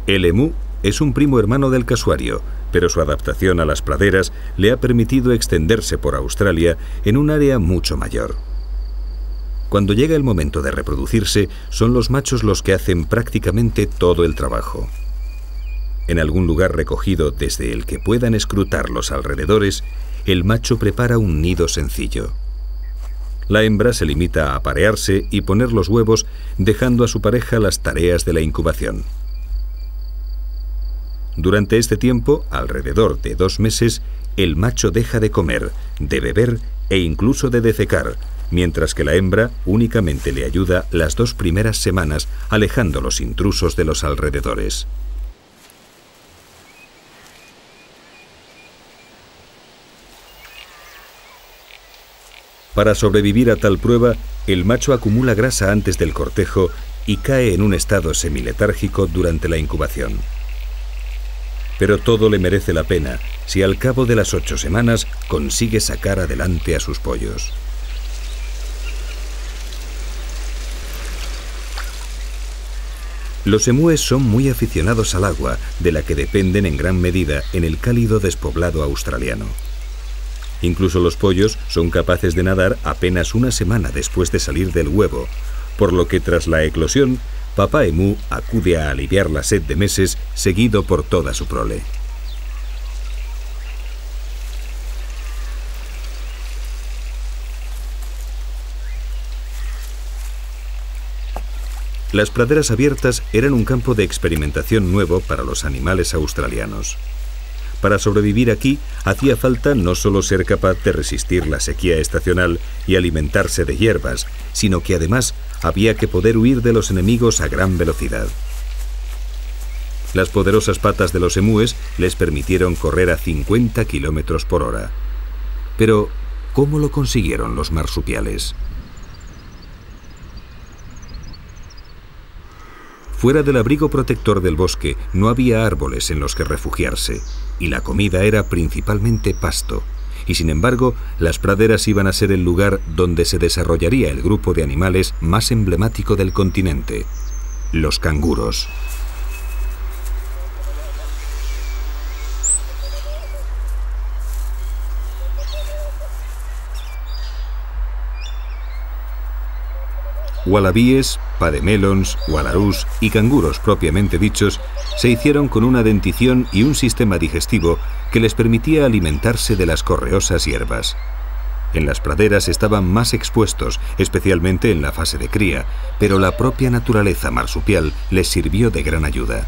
El emú es un primo hermano del casuario, pero su adaptación a las praderas le ha permitido extenderse por Australia en un área mucho mayor. Cuando llega el momento de reproducirse, son los machos los que hacen prácticamente todo el trabajo. En algún lugar recogido desde el que puedan escrutar los alrededores, el macho prepara un nido sencillo. La hembra se limita a aparearse y poner los huevos, dejando a su pareja las tareas de la incubación. Durante este tiempo, alrededor de 2 meses, el macho deja de comer, de beber e incluso de defecar, mientras que la hembra únicamente le ayuda las 2 primeras semanas, alejando los intrusos de los alrededores. Para sobrevivir a tal prueba, el macho acumula grasa antes del cortejo y cae en un estado semiletárgico durante la incubación. Pero todo le merece la pena si al cabo de las 8 semanas consigue sacar adelante a sus pollos. Los emúes son muy aficionados al agua, de la que dependen en gran medida en el cálido despoblado australiano. Incluso los pollos son capaces de nadar apenas 1 semana después de salir del huevo, por lo que tras la eclosión, papá emú acude a aliviar la sed de meses, seguido por toda su prole. Las praderas abiertas eran un campo de experimentación nuevo para los animales australianos. Para sobrevivir aquí, hacía falta no solo ser capaz de resistir la sequía estacional y alimentarse de hierbas, sino que además había que poder huir de los enemigos a gran velocidad. Las poderosas patas de los emúes les permitieron correr a 50 kilómetros por hora. Pero, ¿cómo lo consiguieron los marsupiales? Fuera del abrigo protector del bosque no había árboles en los que refugiarse, y la comida era principalmente pasto, y sin embargo las praderas iban a ser el lugar donde se desarrollaría el grupo de animales más emblemático del continente, los canguros. Wallabies, pademelons, wallarús y canguros propiamente dichos se hicieron con una dentición y un sistema digestivo que les permitía alimentarse de las correosas hierbas. En las praderas estaban más expuestos, especialmente en la fase de cría, pero la propia naturaleza marsupial les sirvió de gran ayuda.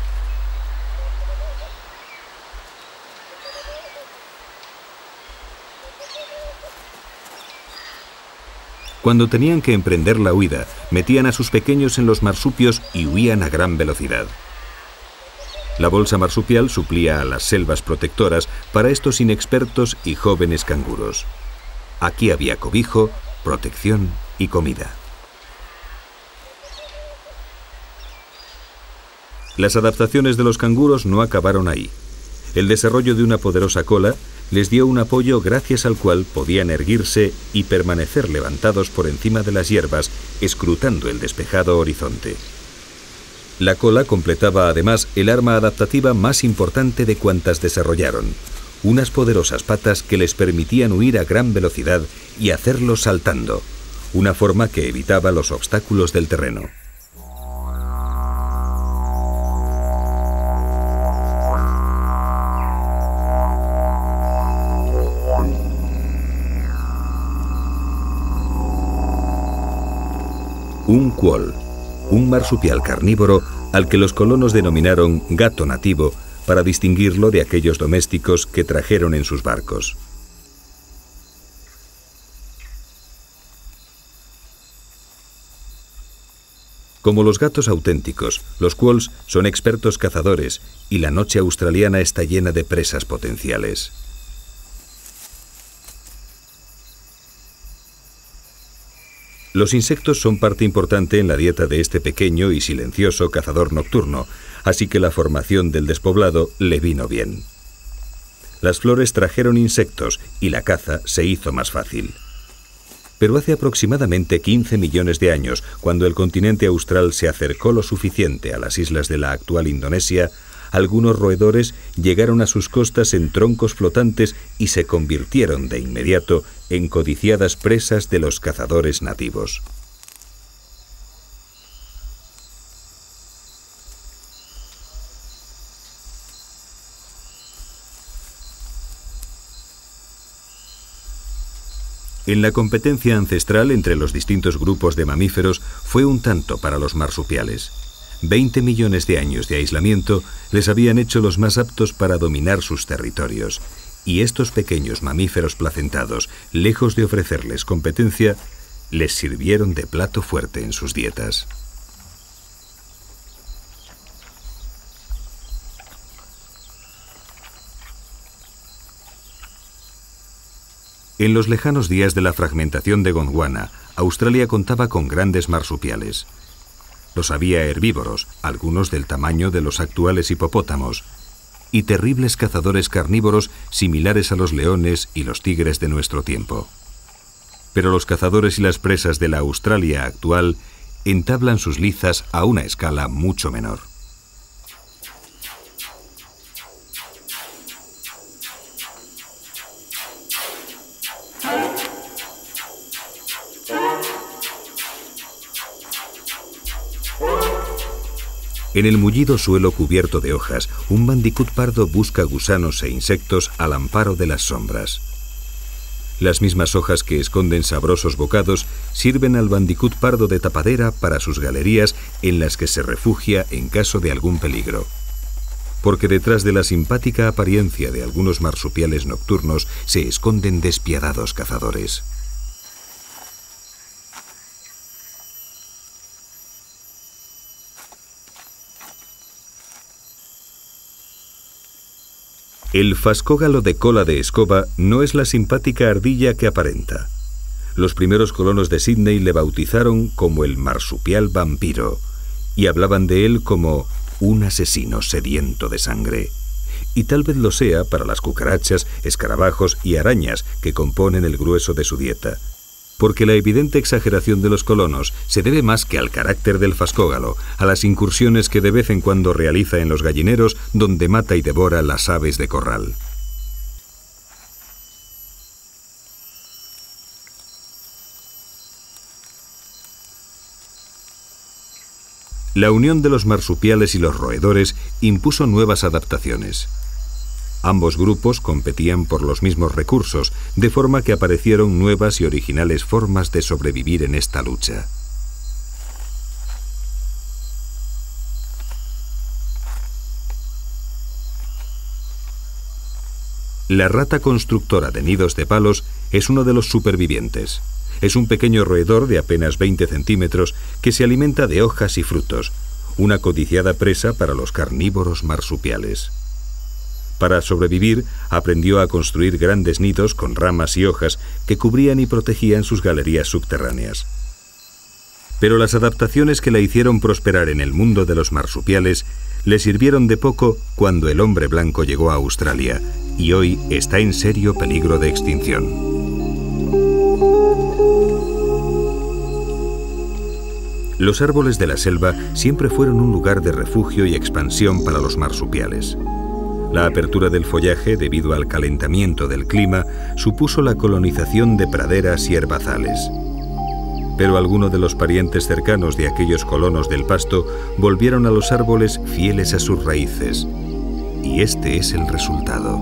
Cuando tenían que emprender la huida, metían a sus pequeños en los marsupios y huían a gran velocidad. La bolsa marsupial suplía a las selvas protectoras para estos inexpertos y jóvenes canguros. Aquí había cobijo, protección y comida. Las adaptaciones de los canguros no acabaron ahí. El desarrollo de una poderosa cola les dio un apoyo gracias al cual podían erguirse y permanecer levantados por encima de las hierbas, escrutando el despejado horizonte. La cola completaba además el arma adaptativa más importante de cuantas desarrollaron, unas poderosas patas que les permitían huir a gran velocidad y hacerlo saltando, una forma que evitaba los obstáculos del terreno. Un cuol, un marsupial carnívoro al que los colonos denominaron gato nativo para distinguirlo de aquellos domésticos que trajeron en sus barcos. Como los gatos auténticos, los quolls son expertos cazadores y la noche australiana está llena de presas potenciales. Los insectos son parte importante en la dieta de este pequeño y silencioso cazador nocturno, así que la formación del despoblado le vino bien. Las flores trajeron insectos y la caza se hizo más fácil. Pero hace aproximadamente 15 millones de años, cuando el continente austral se acercó lo suficiente a las islas de la actual Indonesia, algunos roedores llegaron a sus costas en troncos flotantes y se convirtieron de inmediato en codiciadas presas de los cazadores nativos. En la competencia ancestral entre los distintos grupos de mamíferos fue un tanto para los marsupiales. 20 millones de años de aislamiento les habían hecho los más aptos para dominar sus territorios, y estos pequeños mamíferos placentados, lejos de ofrecerles competencia, les sirvieron de plato fuerte en sus dietas. En los lejanos días de la fragmentación de Gondwana, Australia contaba con grandes marsupiales. Los había herbívoros, algunos del tamaño de los actuales hipopótamos, y terribles cazadores carnívoros similares a los leones y los tigres de nuestro tiempo. Pero los cazadores y las presas de la Australia actual entablan sus lizas a una escala mucho menor. En el mullido suelo cubierto de hojas, un bandicoot pardo busca gusanos e insectos al amparo de las sombras. Las mismas hojas que esconden sabrosos bocados sirven al bandicoot pardo de tapadera para sus galerías en las que se refugia en caso de algún peligro. Porque detrás de la simpática apariencia de algunos marsupiales nocturnos se esconden despiadados cazadores. El fascógalo de cola de escoba no es la simpática ardilla que aparenta. Los primeros colonos de Sídney le bautizaron como el marsupial vampiro y hablaban de él como un asesino sediento de sangre. Y tal vez lo sea para las cucarachas, escarabajos y arañas que componen el grueso de su dieta. Porque la evidente exageración de los colonos se debe más que al carácter del fascógalo, a las incursiones que de vez en cuando realiza en los gallineros donde mata y devora las aves de corral. La unión de los marsupiales y los roedores impuso nuevas adaptaciones. Ambos grupos competían por los mismos recursos, de forma que aparecieron nuevas y originales formas de sobrevivir en esta lucha. La rata constructora de nidos de palos es uno de los supervivientes. Es un pequeño roedor de apenas 20 centímetros que se alimenta de hojas y frutos, una codiciada presa para los carnívoros marsupiales. Para sobrevivir, aprendió a construir grandes nidos con ramas y hojas que cubrían y protegían sus galerías subterráneas. Pero las adaptaciones que la hicieron prosperar en el mundo de los marsupiales le sirvieron de poco cuando el hombre blanco llegó a Australia y hoy está en serio peligro de extinción. Los árboles de la selva siempre fueron un lugar de refugio y expansión para los marsupiales. La apertura del follaje, debido al calentamiento del clima, supuso la colonización de praderas y herbazales. Pero algunos de los parientes cercanos de aquellos colonos del pasto volvieron a los árboles fieles a sus raíces. Y este es el resultado.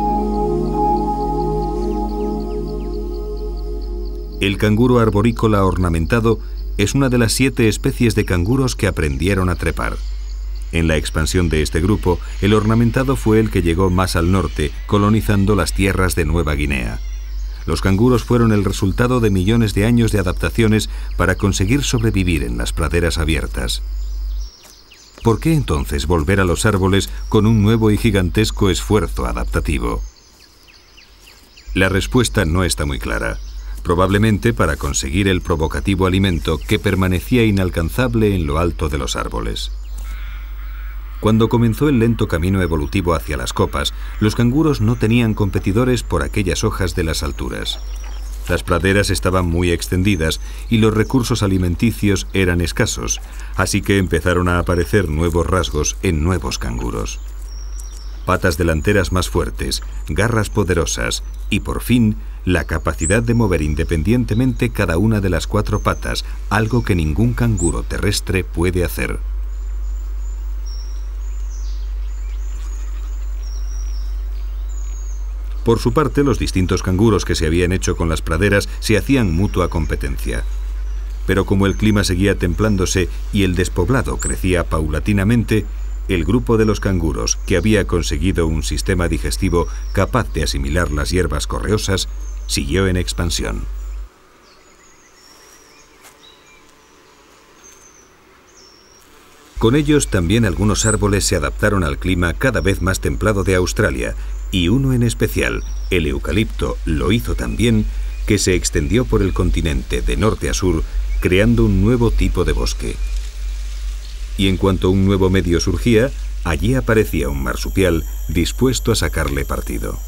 El canguro arborícola ornamentado es una de las 7 especies de canguros que aprendieron a trepar. En la expansión de este grupo, el ornamentado fue el que llegó más al norte, colonizando las tierras de Nueva Guinea. Los canguros fueron el resultado de millones de años de adaptaciones para conseguir sobrevivir en las praderas abiertas. ¿Por qué entonces volver a los árboles con un nuevo y gigantesco esfuerzo adaptativo? La respuesta no está muy clara. Probablemente para conseguir el provocativo alimento que permanecía inalcanzable en lo alto de los árboles. Cuando comenzó el lento camino evolutivo hacia las copas, los canguros no tenían competidores por aquellas hojas de las alturas. Las praderas estaban muy extendidas y los recursos alimenticios eran escasos, así que empezaron a aparecer nuevos rasgos en nuevos canguros. Patas delanteras más fuertes, garras poderosas y, por fin, la capacidad de mover independientemente cada una de las 4 patas, algo que ningún canguro terrestre puede hacer. Por su parte, los distintos canguros que se habían hecho con las praderas se hacían mutua competencia. Pero como el clima seguía templándose y el despoblado crecía paulatinamente, el grupo de los canguros, que había conseguido un sistema digestivo capaz de asimilar las hierbas correosas, siguió en expansión. Con ellos también algunos árboles se adaptaron al clima cada vez más templado de Australia, y uno en especial, el eucalipto, lo hizo tan bien que se extendió por el continente de norte a sur, creando un nuevo tipo de bosque. Y en cuanto un nuevo medio surgía, allí aparecía un marsupial dispuesto a sacarle partido.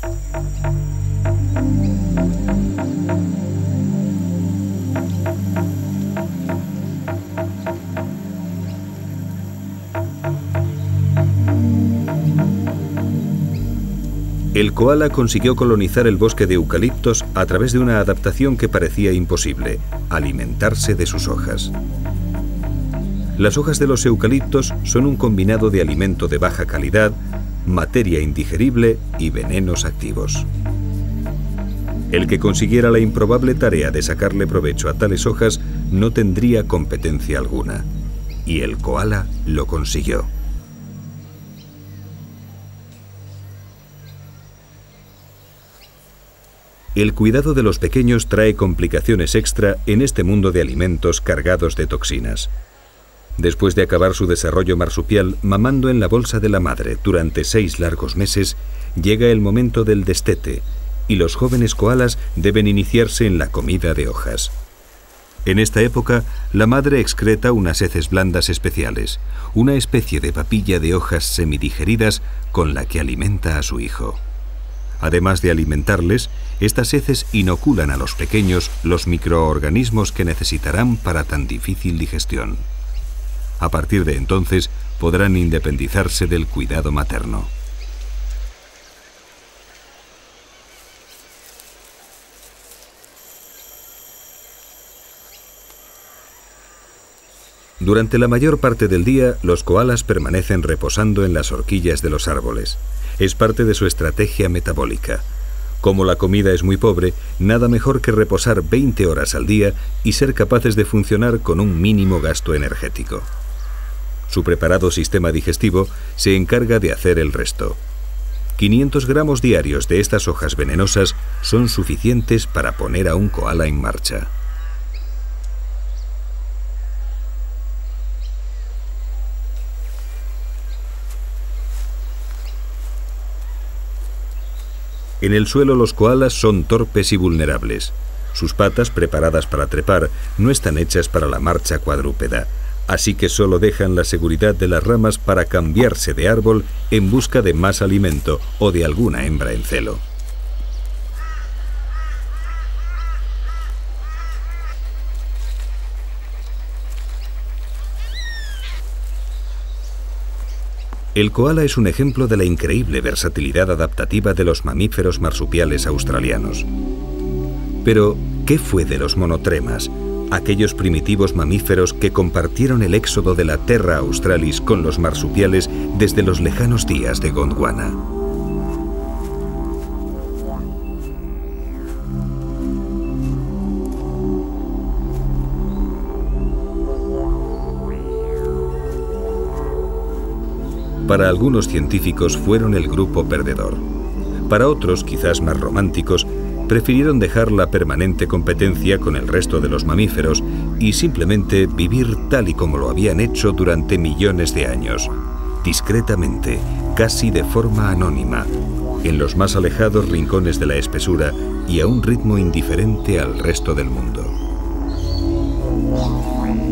El koala consiguió colonizar el bosque de eucaliptos a través de una adaptación que parecía imposible: alimentarse de sus hojas. Las hojas de los eucaliptos son un combinado de alimento de baja calidad, materia indigerible y venenos activos. El que consiguiera la improbable tarea de sacarle provecho a tales hojas no tendría competencia alguna. Y el koala lo consiguió. El cuidado de los pequeños trae complicaciones extra en este mundo de alimentos cargados de toxinas. Después de acabar su desarrollo marsupial mamando en la bolsa de la madre durante 6 largos meses, llega el momento del destete, y los jóvenes koalas deben iniciarse en la comida de hojas. En esta época, la madre excreta unas heces blandas especiales, una especie de papilla de hojas semidigeridas con la que alimenta a su hijo. Además de alimentarles, estas heces inoculan a los pequeños los microorganismos que necesitarán para tan difícil digestión. A partir de entonces, podrán independizarse del cuidado materno. Durante la mayor parte del día, los koalas permanecen reposando en las horquillas de los árboles. Es parte de su estrategia metabólica. Como la comida es muy pobre, nada mejor que reposar 20 horas al día y ser capaces de funcionar con un mínimo gasto energético. Su preparado sistema digestivo se encarga de hacer el resto. 500 gramos diarios de estas hojas venenosas son suficientes para poner a un koala en marcha. En el suelo los koalas son torpes y vulnerables. Sus patas, preparadas para trepar, no están hechas para la marcha cuadrúpeda, así que solo dejan la seguridad de las ramas para cambiarse de árbol en busca de más alimento o de alguna hembra en celo. El koala es un ejemplo de la increíble versatilidad adaptativa de los mamíferos marsupiales australianos. Pero, ¿qué fue de los monotremas, aquellos primitivos mamíferos que compartieron el éxodo de la Terra Australis con los marsupiales desde los lejanos días de Gondwana? Para algunos científicos fueron el grupo perdedor. Para otros, quizás más románticos, prefirieron dejar la permanente competencia con el resto de los mamíferos y simplemente vivir tal y como lo habían hecho durante millones de años, discretamente, casi de forma anónima, en los más alejados rincones de la espesura y a un ritmo indiferente al resto del mundo.